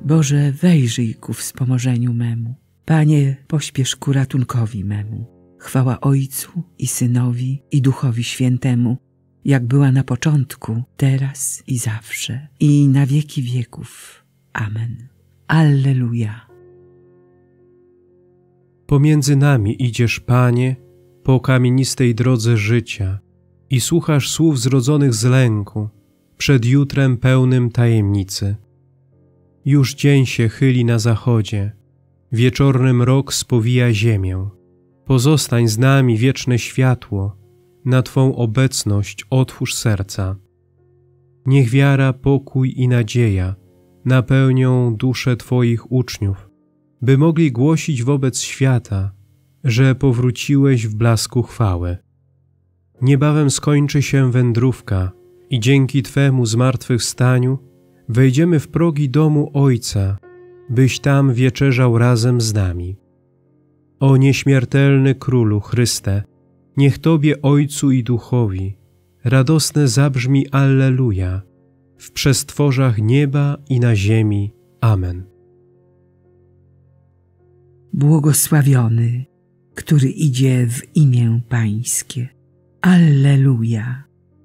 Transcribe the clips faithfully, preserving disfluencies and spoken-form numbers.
Boże, wejrzyj ku wspomożeniu memu. Panie, pośpiesz ku ratunkowi memu. Chwała Ojcu i Synowi i Duchowi Świętemu, jak była na początku, teraz i zawsze, i na wieki wieków. Amen. Alleluja. Pomiędzy nami idziesz, Panie, po kamienistej drodze życia i słuchasz słów zrodzonych z lęku przed jutrem pełnym tajemnicy. Już dzień się chyli na zachodzie, wieczorny mrok spowija ziemię. Pozostań z nami, wieczne światło, na Twą obecność otwórz serca. Niech wiara, pokój i nadzieja napełnią dusze Twoich uczniów, by mogli głosić wobec świata, że powróciłeś w blasku chwały. Niebawem skończy się wędrówka i dzięki Twemu zmartwychwstaniu wejdziemy w progi domu Ojca, byś tam wieczerzał razem z nami. O nieśmiertelny Królu Chryste, niech Tobie, Ojcu i Duchowi, radosne zabrzmi Alleluja w przestworzach nieba i na ziemi. Amen. Błogosławiony, który idzie w imię Pańskie. Alleluja.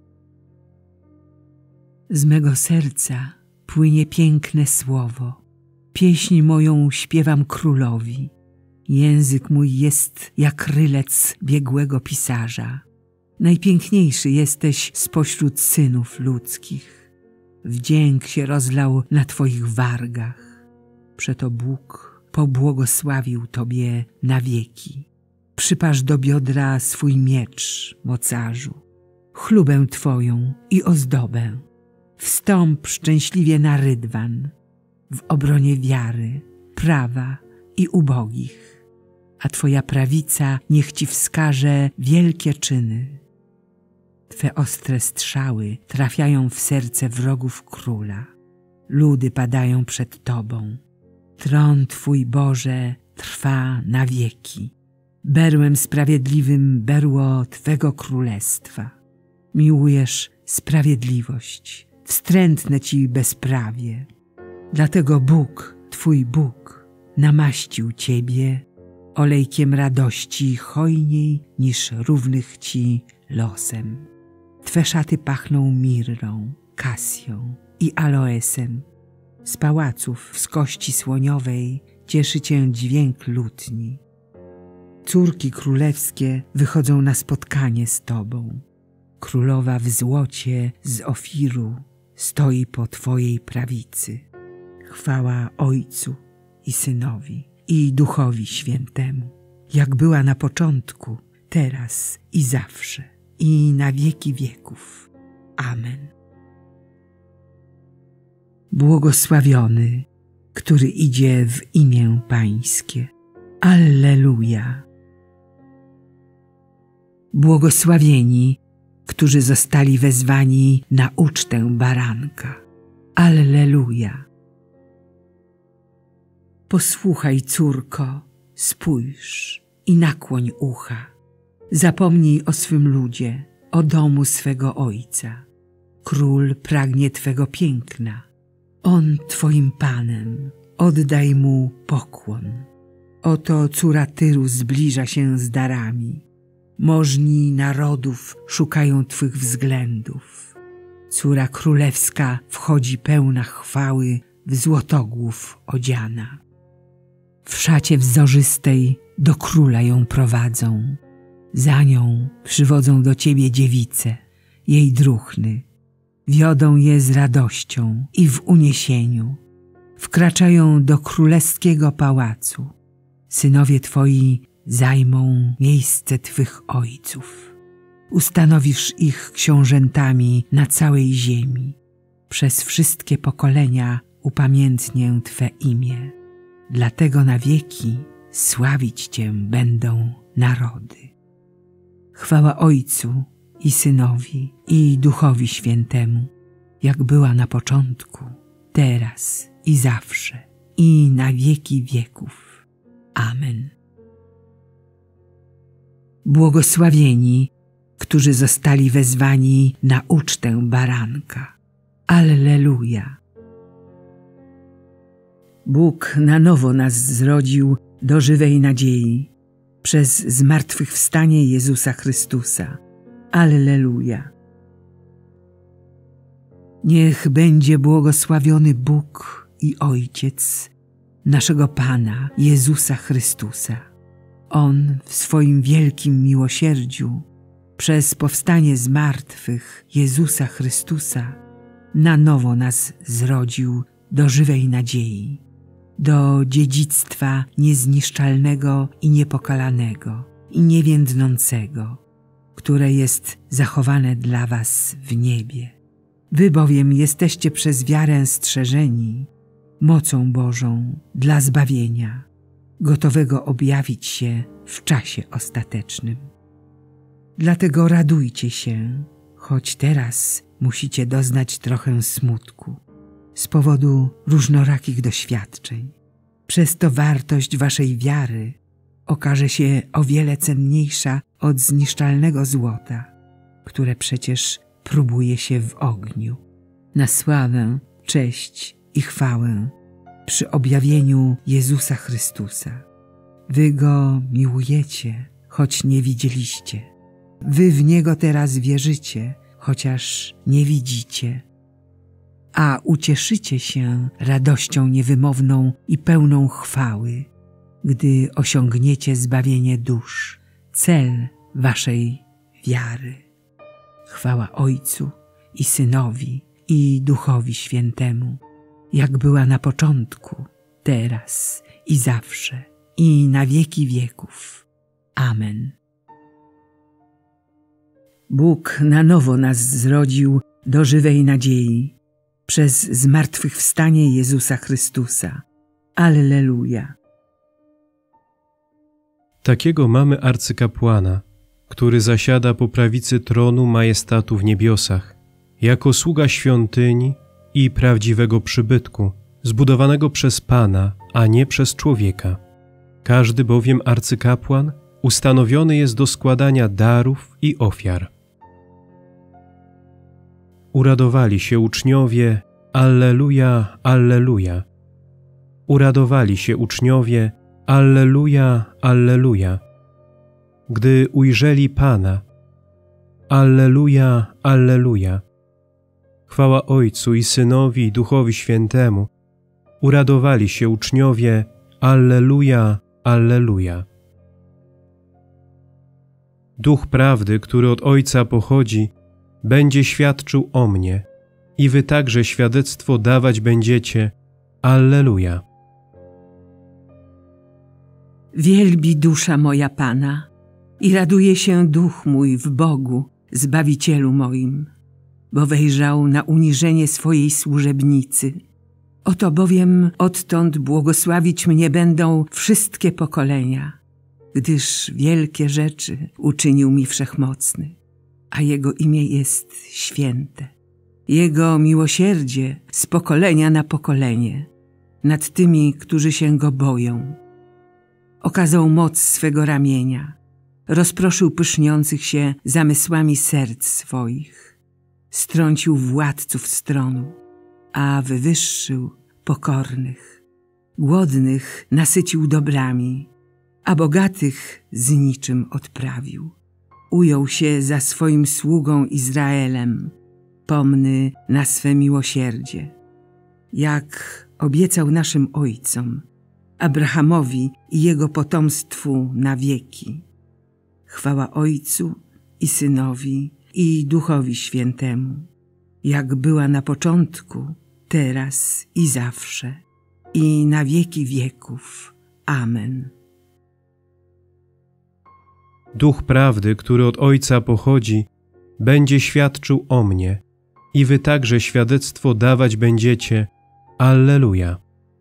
Z mego serca płynie piękne słowo. Pieśń moją śpiewam Królowi. Język mój jest jak rylec biegłego pisarza. Najpiękniejszy jesteś spośród synów ludzkich. Wdzięk się rozlał na Twoich wargach. Przeto Bóg pobłogosławił Tobie na wieki. Przypasz do biodra swój miecz, mocarzu, chlubę Twoją i ozdobę. Wstąp szczęśliwie na rydwan, w obronie wiary, prawa i ubogich, a Twoja prawica niech Ci wskaże wielkie czyny. Twe ostre strzały trafiają w serce wrogów króla. Ludy padają przed Tobą. Tron Twój, Boże, trwa na wieki. Berłem sprawiedliwym berło Twego królestwa. Miłujesz sprawiedliwość, wstrętne Ci bezprawie. Dlatego Bóg, Twój Bóg, namaścił Ciebie olejkiem radości hojniej niż równych Ci losem. Twe szaty pachną mirrą, kasją i aloesem. Z pałaców z kości słoniowej cieszy Cię dźwięk lutni. Córki królewskie wychodzą na spotkanie z Tobą. Królowa w złocie z Ofiru stoi po Twojej prawicy. Chwała Ojcu i Synowi i Duchowi Świętemu, jak była na początku, teraz i zawsze, i na wieki wieków. Amen. Błogosławiony, który idzie w imię Pańskie. Alleluja. Błogosławieni, którzy zostali wezwani na ucztę baranka. Alleluja. Posłuchaj, córko, spójrz i nakłoń ucha. Zapomnij o swym ludzie, o domu swego ojca. Król pragnie Twego piękna. On Twoim Panem, oddaj Mu pokłon. Oto córa Tyru zbliża się z darami. Możni narodów szukają Twych względów. Córa królewska wchodzi pełna chwały, w złotogłów odziana. W szacie wzorzystej do króla ją prowadzą. Za nią przywodzą do Ciebie dziewice, jej druhny. Wiodą je z radością i w uniesieniu. Wkraczają do królewskiego pałacu. Synowie Twoi zajmą miejsce Twych ojców. Ustanowisz ich książętami na całej ziemi. Przez wszystkie pokolenia upamiętnię Twe imię. Dlatego na wieki sławić Cię będą narody. Chwała Ojcu i Synowi i Duchowi Świętemu, jak była na początku, teraz i zawsze, i na wieki wieków. Amen. Błogosławieni, którzy zostali wezwani na ucztę baranka. Alleluja. Bóg na nowo nas zrodził do żywej nadziei przez zmartwychwstanie Jezusa Chrystusa. Alleluja. Niech będzie błogosławiony Bóg i Ojciec naszego Pana Jezusa Chrystusa. On w swoim wielkim miłosierdziu przez powstanie z martwych Jezusa Chrystusa na nowo nas zrodził do żywej nadziei, do dziedzictwa niezniszczalnego i niepokalanego i niewiędnącego, które jest zachowane dla was w niebie. Wy bowiem jesteście przez wiarę strzeżeni mocą Bożą dla zbawienia, gotowego objawić się w czasie ostatecznym. Dlatego radujcie się, choć teraz musicie doznać trochę smutku z powodu różnorakich doświadczeń. Przez to wartość waszej wiary okaże się o wiele cenniejsza od zniszczalnego złota, które przecież próbuje się w ogniu. Na sławę, cześć i chwałę przy objawieniu Jezusa Chrystusa. Wy Go miłujecie, choć nie widzieliście. Wy w Niego teraz wierzycie, chociaż nie widzicie. A ucieszycie się radością niewymowną i pełną chwały, gdy osiągniecie zbawienie dusz, cel waszej wiary. Chwała Ojcu i Synowi i Duchowi Świętemu, jak była na początku, teraz i zawsze, i na wieki wieków. Amen. Bóg na nowo nas zrodził do żywej nadziei przez zmartwychwstanie Jezusa Chrystusa. Alleluja. Takiego mamy arcykapłana, który zasiada po prawicy tronu majestatu w niebiosach, jako sługa świątyni i prawdziwego przybytku, zbudowanego przez Pana, a nie przez człowieka. Każdy bowiem arcykapłan ustanowiony jest do składania darów i ofiar. Uradowali się uczniowie, Alleluja, Alleluja. Uradowali się uczniowie, Alleluja, Alleluja. Gdy ujrzeli Pana, Alleluja, Alleluja. Chwała Ojcu i Synowi i Duchowi Świętemu. Uradowali się uczniowie, Alleluja, Alleluja. Duch prawdy, który od Ojca pochodzi, będzie świadczył o mnie i wy także świadectwo dawać będziecie. Alleluja. Wielbi dusza moja Pana i raduje się duch mój w Bogu, Zbawicielu moim, bo wejrzał na uniżenie swojej służebnicy. Oto bowiem odtąd błogosławić mnie będą wszystkie pokolenia, gdyż wielkie rzeczy uczynił mi Wszechmocny, a Jego imię jest święte. Jego miłosierdzie z pokolenia na pokolenie nad tymi, którzy się Go boją. Okazał moc swego ramienia, rozproszył pyszniących się zamysłami serc swoich, strącił władców stronu, a wywyższył pokornych. Głodnych nasycił dobrami, a bogatych z niczym odprawił. Ujął się za swoim sługą Izraelem, pomny na swe miłosierdzie, jak obiecał naszym ojcom, Abrahamowi i jego potomstwu na wieki. Chwała Ojcu i Synowi i Duchowi Świętemu, jak była na początku, teraz i zawsze, i na wieki wieków. Amen. Duch prawdy, który od Ojca pochodzi, będzie świadczył o mnie i wy także świadectwo dawać będziecie. Alleluja.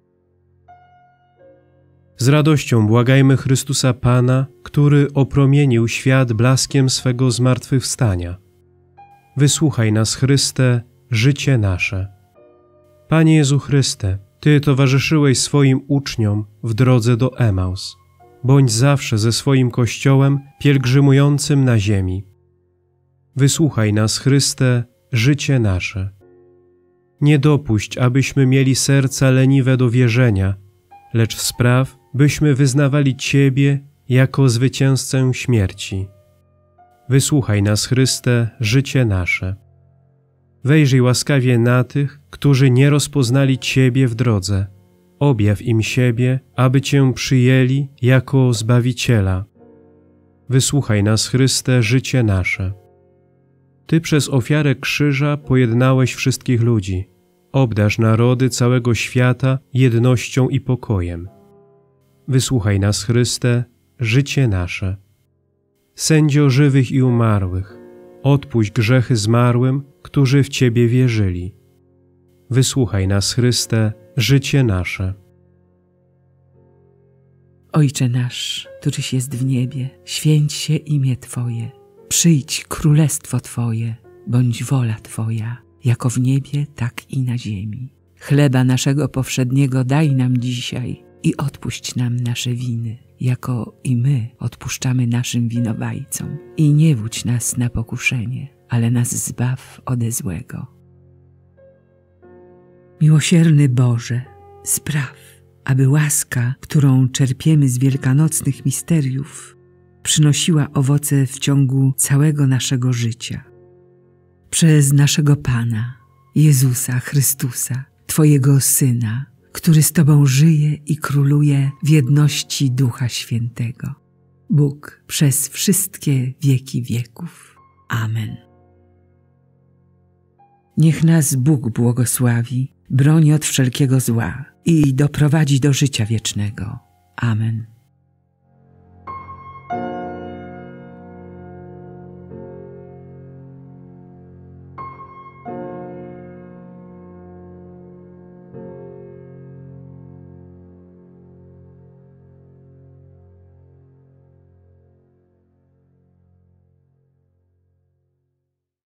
Z radością błagajmy Chrystusa Pana, który opromienił świat blaskiem swego zmartwychwstania. Wysłuchaj nas, Chryste, życie nasze. Panie Jezu Chryste, Ty towarzyszyłeś swoim uczniom w drodze do Emaus. Bądź zawsze ze swoim Kościołem pielgrzymującym na ziemi. Wysłuchaj nas, Chryste, życie nasze. Nie dopuść, abyśmy mieli serca leniwe do wierzenia, lecz spraw, byśmy wyznawali Ciebie jako zwycięzcę śmierci. Wysłuchaj nas, Chryste, życie nasze. Wejrzyj łaskawie na tych, którzy nie rozpoznali Ciebie w drodze. Objaw im siebie, aby Cię przyjęli jako Zbawiciela. Wysłuchaj nas, Chryste, życie nasze. Ty przez ofiarę krzyża pojednałeś wszystkich ludzi. Obdarz narody całego świata jednością i pokojem. Wysłuchaj nas, Chryste, życie nasze. Sędzio żywych i umarłych, odpuść grzechy zmarłym, którzy w Ciebie wierzyli. Wysłuchaj nas, Chryste, życie nasze. Ojcze nasz, któryś jest w niebie, święć się imię Twoje. Przyjdź królestwo Twoje, bądź wola Twoja, jako w niebie, tak i na ziemi. Chleba naszego powszedniego daj nam dzisiaj i odpuść nam nasze winy, jako i my odpuszczamy naszym winowajcom. I nie wódź nas na pokuszenie, ale nas zbaw ode złego. Miłosierny Boże, spraw, aby łaska, którą czerpiemy z wielkanocnych misteriów, przynosiła owoce w ciągu całego naszego życia. Przez naszego Pana, Jezusa Chrystusa, Twojego Syna, który z Tobą żyje i króluje w jedności Ducha Świętego. Bóg przez wszystkie wieki wieków. Amen. Niech nas Bóg błogosławi, broni od wszelkiego zła i doprowadzi do życia wiecznego. Amen.